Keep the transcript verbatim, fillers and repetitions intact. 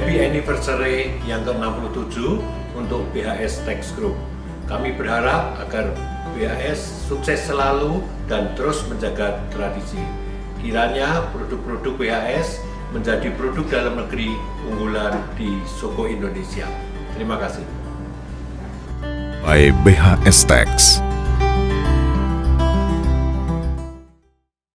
Happy Anniversary yang ke enam puluh tujuh untuk B H S Tax Group. Kami berharap agar B H S sukses selalu dan terus menjaga tradisi. Kiranya produk-produk B H S menjadi produk dalam negeri unggulan di Soko Indonesia. Terima kasih. By B H S Tax.